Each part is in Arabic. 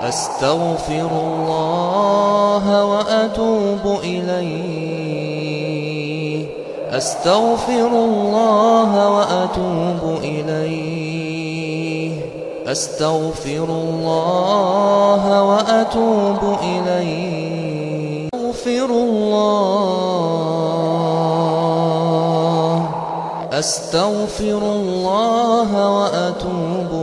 أستغفر الله وأتوب إليه أستغفر الله وأتوب إليه أستغفر الله وأتوب إليه أستغفر الله أستغفر الله وأتوب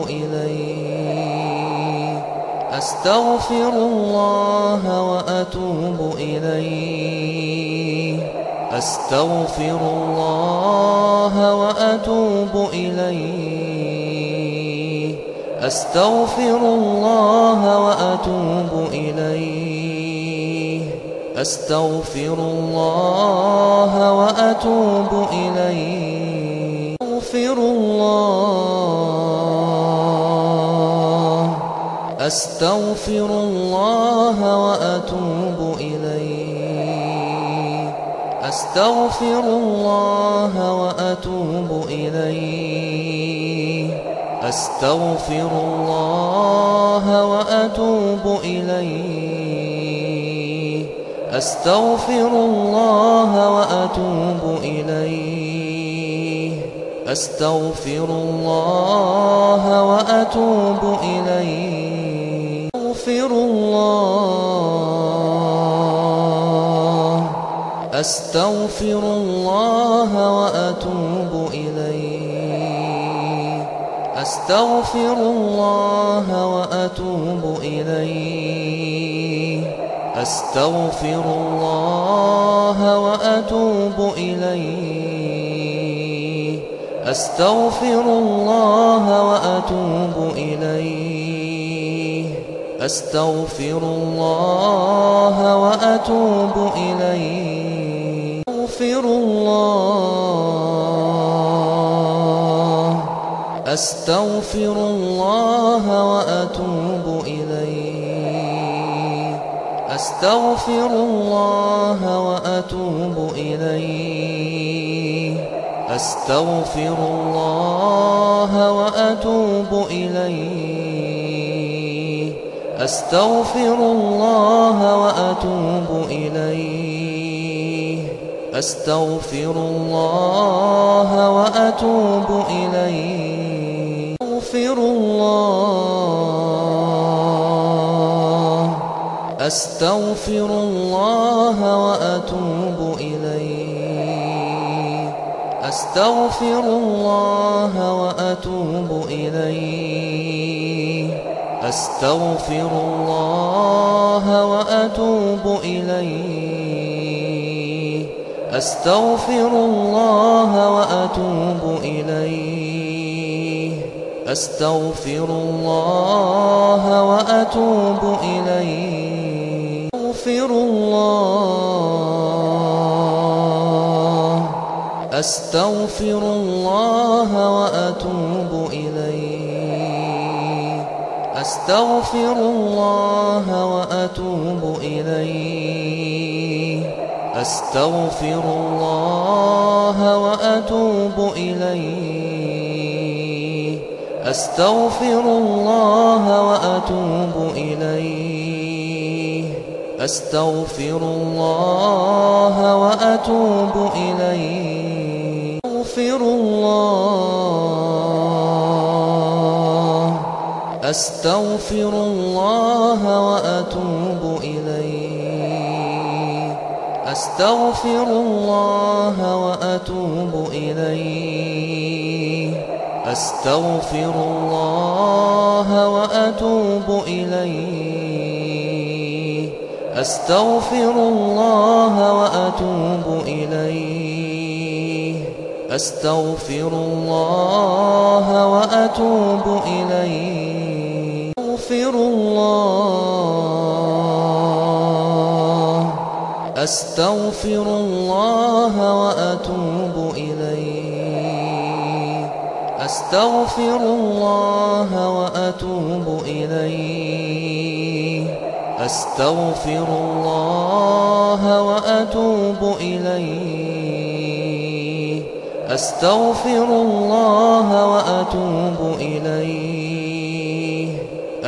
إليه أستغفر الله وأتوب إليه أستغفر الله وأتوب إليه أستغفر الله وأتوب إليه أستغفر الله وأتوب إليه أستغفر الله أستغفر الله وأتوب إليه أستغفر الله وأتوب إليه أستغفر الله وأتوب إليه أستغفر الله وأتوب إليه أستغفر الله وأتوب إليه أستغفر الله أستغفر الله وأتوب إليه أستغفر الله وأتوب إليه أستغفر الله وأتوب إليه أستغفر الله وأتوب إليه أستغفر الله وأتوب إليه أستغفر الله أستغفر الله وأتوب إليه أستغفر الله وأتوب إليه أستغفر الله وأتوب إليه أستغفر الله وأتوب إليه أستغفر الله وأتوب إليه أستغفر الله أستغفر الله وأتوب إليه أستغفر الله وأتوب إليه أستغفر الله وأتوب إليه أستغفر الله وأتوب إليه أستغفر الله وأتوب إليه أستغفر الله أستغفر الله وأتوب إليه أستغفر الله وأتوب إليه أستغفر الله وأتوب إليه أستغفر الله وأتوب إليه أستغفر الله وأتوب إليه أستغفر الله أستغفر الله وأتوب إليه أستغفر الله وأتوب إليه أستغفر الله وأتوب إليه أستغفر الله وأتوب إليه أستغفر الله وأتوب إليه أستغفر الله أستغفر الله وأتوب إليه أستغفر الله وأتوب إليه أستغفر الله وأتوب إليه أستغفر الله وأتوب إليه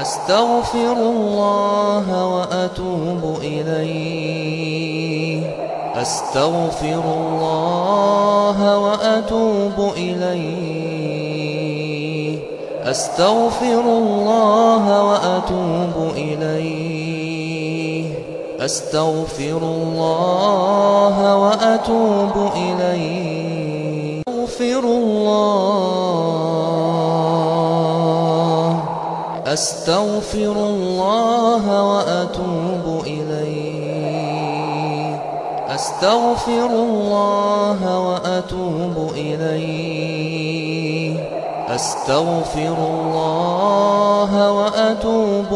أستغفر الله وأتوب إليه أستغفر الله وأتوب إليه أستغفر الله وأتوب إليه أستغفر الله وأتوب إليه أستغفر الله أستغفر الله وأتوب إليه أستغفر الله وأتوب إليه أستغفر الله وأتوب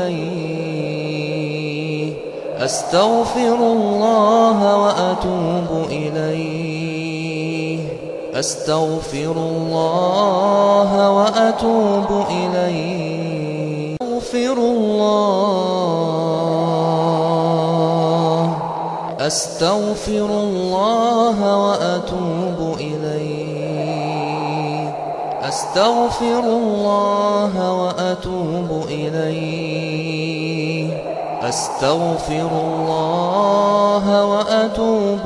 إليه أستغفر الله وأتوب إليه أستغفر الله وأتوب إليه أستغفر الله أستغفر الله وأتوب إليه أستغفر الله وأتوب إليه أستغفر الله وأتوب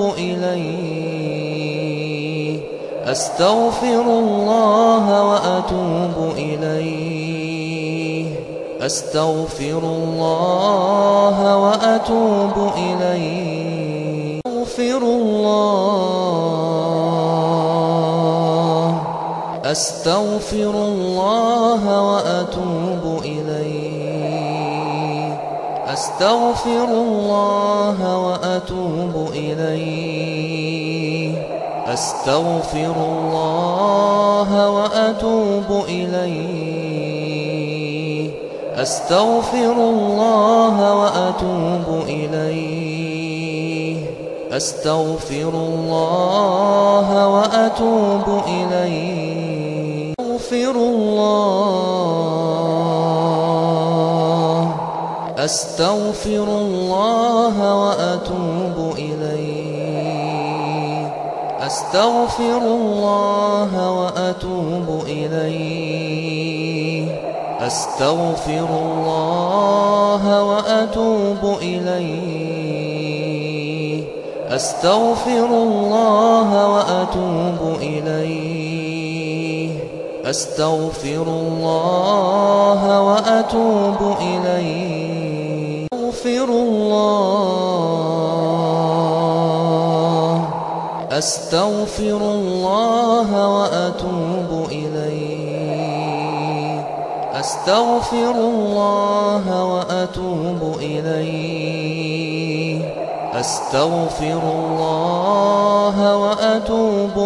إليه أستغفر الله وأتوب إليه أستغفر الله وأتوب إليه أستغفر الله أستغفر الله وأتوب إليه أستغفر الله وأتوب إليه أستغفر الله وأتوب إليه أستغفر الله وأتوب إليه أستغفر الله وأتوب إليه أستغفر الله أستغفر الله وأتوب إليه أستغفر الله وأتوب إليه أستغفر الله وأتوب إليه أستغفر الله وأتوب إليه أستغفر الله وأتوب إليه أستغفر الله أستغفر الله وأتوب إليه أستغفر الله وأتوب إليه أستغفر الله وأتوب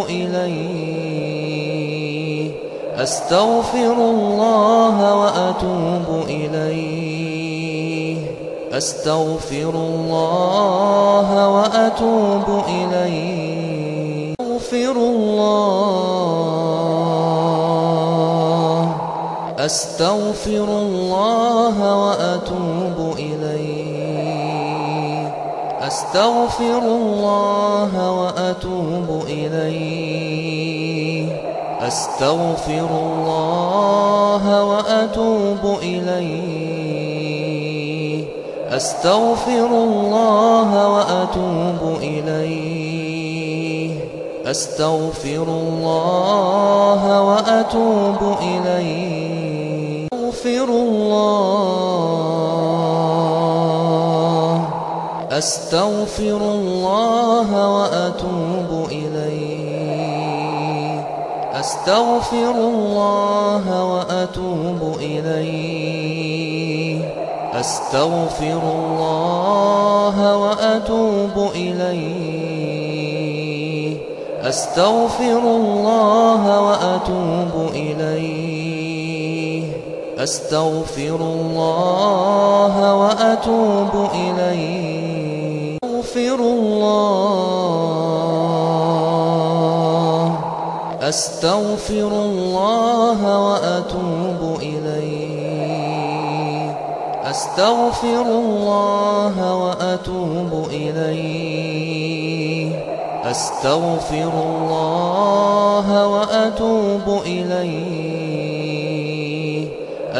إليه أستغفر الله وأتوب إليه أستغفر الله وأتوب إليه أستغفر الله أستغفر الله وأتوب إليه أستغفر الله وأتوب إليه أستغفر الله وأتوب إليه أستغفر الله وأتوب إليه أستغفر الله وأتوب إليه أستغفر الله أستغفر الله وأتوب إليه أستغفر الله وأتوب إليه أستغفر الله وأتوب إليه أستغفر الله وأتوب إليه أستغفر الله وأتوب إليه أستغفر الله أستغفر الله وأتوب إليه أستغفر الله وأتوب إليه أستغفر الله وأتوب إليه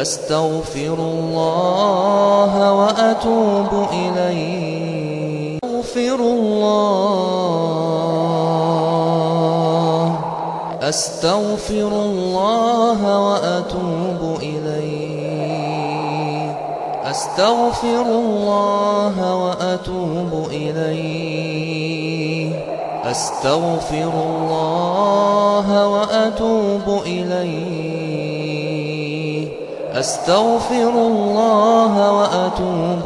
أستغفر الله وأتوب إليه. أستغفر الله. أستغفر الله وأتوب إليه. أستغفر الله وأتوب إليه. أستغفر الله وأتوب إليه. أستغفر الله وأتوب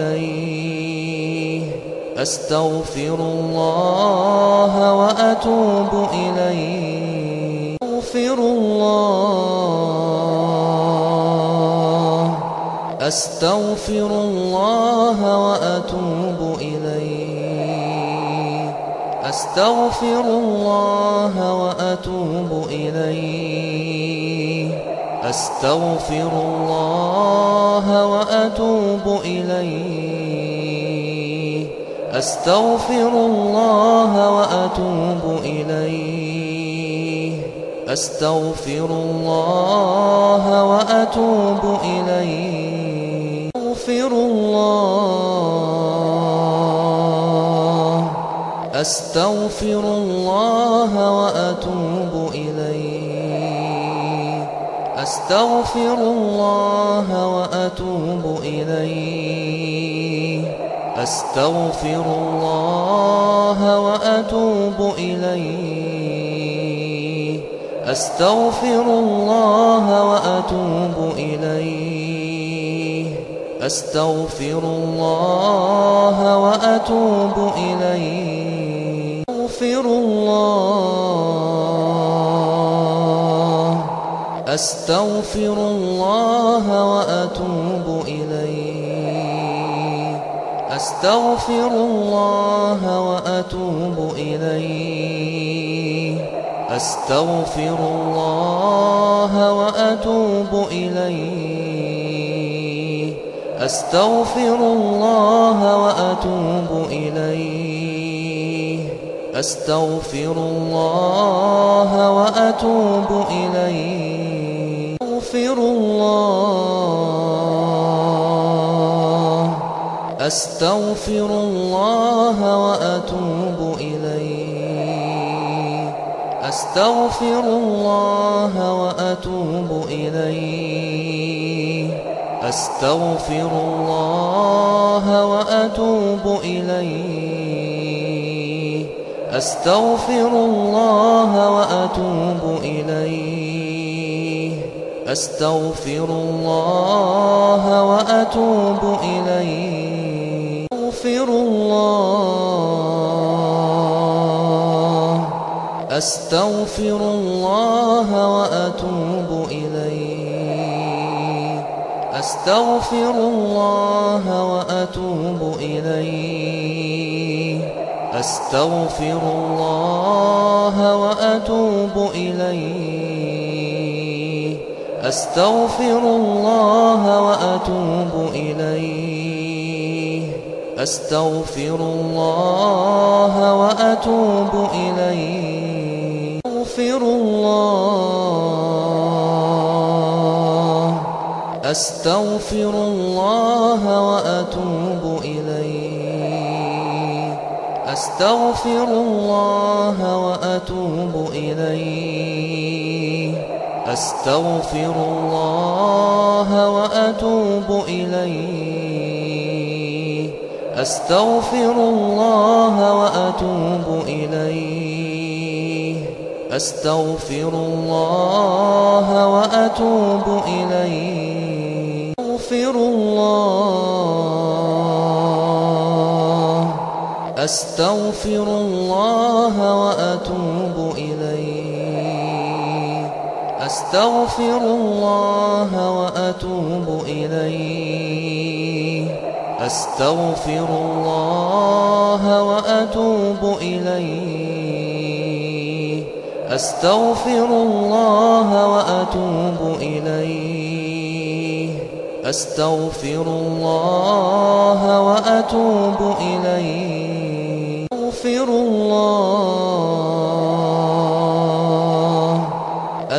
إليه. أستغفر الله وأتوب إليه. أستغفر الله. أستغفر الله وأتوب إليه. أستغفر الله وأتوب إليه. أستغفر الله وأتوب إليه. أستغفر الله وأتوب إليه. أستغفر الله وأتوب إليه. أستغفر الله. أستغفر الله وأتوب إليه. أستغفر الله وأتوب إليه. أستغفر الله وأتوب إليه. أستغفر الله وأتوب إليه. أستغفر الله وأتوب إليه. أستغفر الله. أستغفر الله وأتوب إليه. أستغفر الله وأتوب إليه. أستغفر الله وأتوب إليه. أستغفر الله وأتوب إليه. أستغفر الله وأتوب إليه. أستغفر الله. أستغفر الله وأتوب إليه. أستغفر الله وأتوب إليه. أستغفر الله وأتوب إليه. أستغفر الله وأتوب إليه. أستغفر الله وأتوب إليه. أستغفر الله. أستغفر الله وأتوب إليه. أستغفر الله وأتوب إليه. أستغفر الله وأتوب إليه. أستغفر الله وأتوب إليه. أستغفر الله وأتوب إليه. أستغفر الله. أستغفر الله وأتوب إليه. أستغفر الله وأتوب إليه. أستغفر الله وأتوب إليه. أستغفر الله وأتوب إليه. أستغفر الله وأتوب إليه. أستغفر الله. أستغفر الله وأتوب إليه. أستغفر الله وأتوب إليه. أستغفر الله وأتوب إليه. أستغفر الله وأتوب إليه. أستغفر الله وأتوب إليه. أستغفر الله.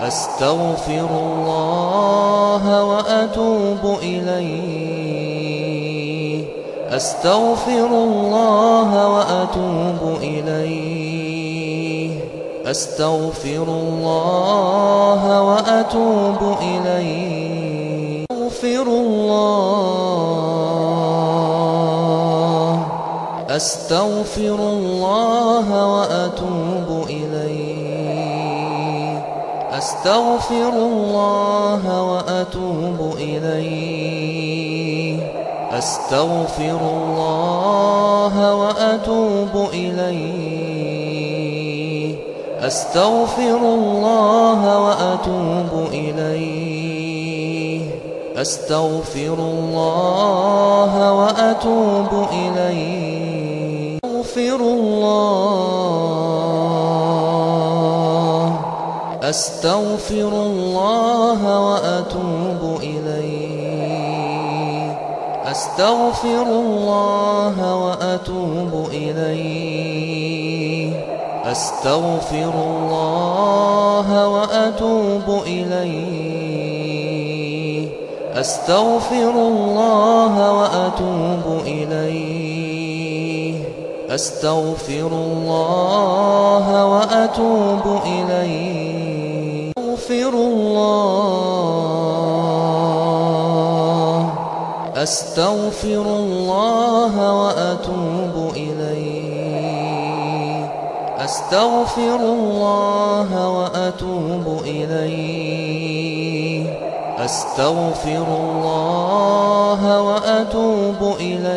أستغفر الله وأتوب إليه أستغفر الله وأتوب إليه أستغفر الله وأتوب إليه أستغفر الله أستغفر الله وأتوب إليه أستغفر الله وأتوب إليه أستغفر الله وأتوب إليه أستغفر الله وأتوب إليه أستغفر الله وأتوب إليه أستغفر الله أستغفر الله وأتوب إليه أستغفر الله وأتوب إليه أستغفر الله وأتوب إليه أستغفر الله وأتوب إليه أستغفر الله وأتوب إليه أستغفر الله أستغفر الله وأتوب إليه أستغفر الله وأتوب إليه أستغفر الله وأتوب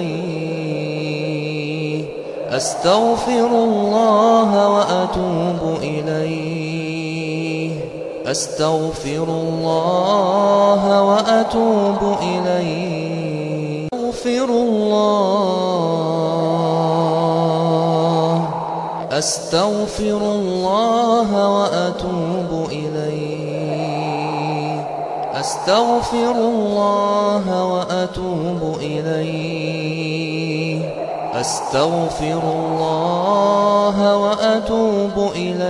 إليه أستغفر الله وأتوب إليه أستغفر الله وأتوب إليه أستغفر الله أستغفر الله وأتوب إليه أستغفر الله وأتوب إليه أستغفر الله وأتوب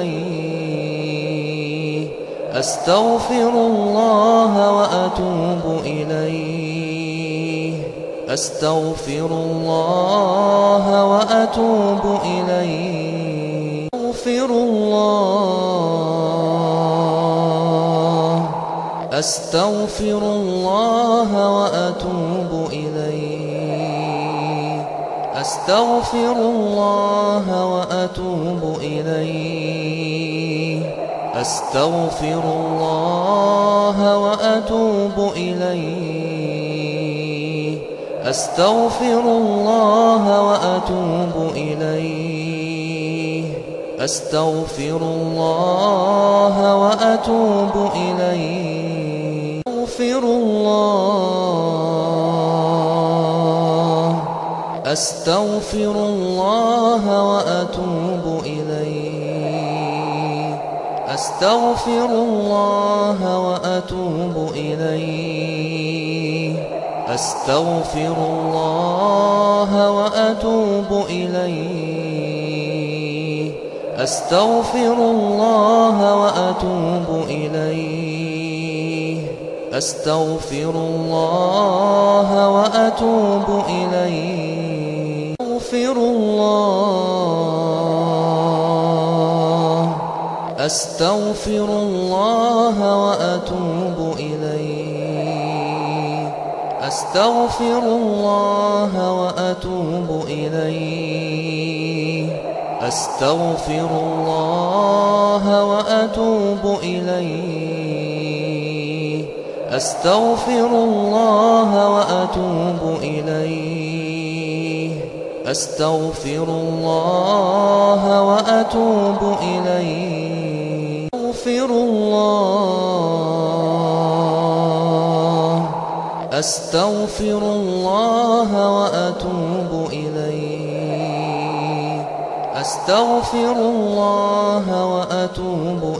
إليه أستغفر الله وأتوب إليه أستغفر الله وأتوب إليه أستغفر الله أستغفر الله وأتوب إليه أستغفر الله وأتوب إليه أستغفر الله وأتوب إليه أستغفر الله وأتوب إليه أستغفر الله وأتوب إليه أستغفر الله أستغفر الله وأتوب إليه أستغفر الله وأتوب إليه أستغفر الله وأتوب إليه أستغفر الله وأتوب إليه أستغفر الله وأتوب إليه أستغفر الله أستغفر الله وأتوب إليه أستغفر الله وأتوب إليه أستغفر الله وأتوب إليه أستغفر الله وأتوب إليه أستغفر الله وأتوب إليه أستغفر الله أستغفر الله وأتوب إليه أستغفر الله وأتوب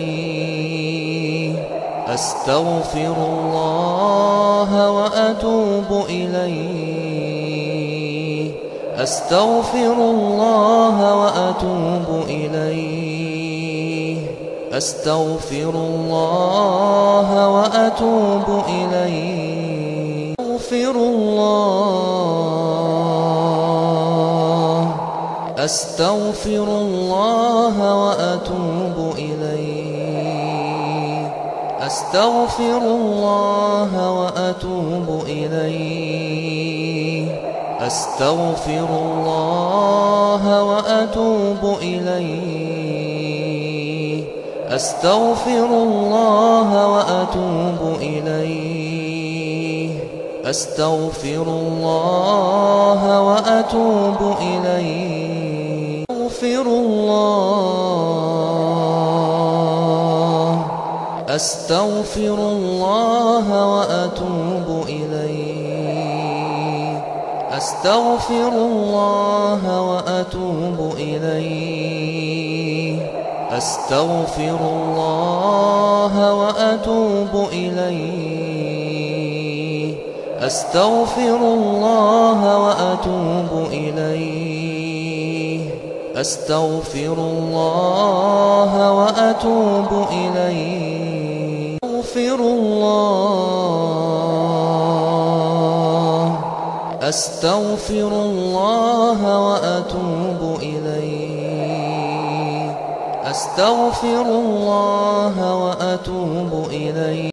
إليه أستغفر الله وأتوب إليه أستغفر الله وأتوب إليه أستغفر الله وأتوب إليه. أستغفر الله وأتوب إليه. أستغفر الله وأتوب إليه. أستغفر الله وأتوب إليه. أستغفر الله وأتوب إليه. أستغفر الله وأتوب إليه. أستغفر الله وأتوب إليه. أستغفر الله وأتوب إليه. أستغفر الله وأتوب إليه. أستغفر الله وأتوب إليه. أستغفر الله وأتوب إليه. أستغفر الله وأتوب إليه. أستغفر الله وأتوب إليه.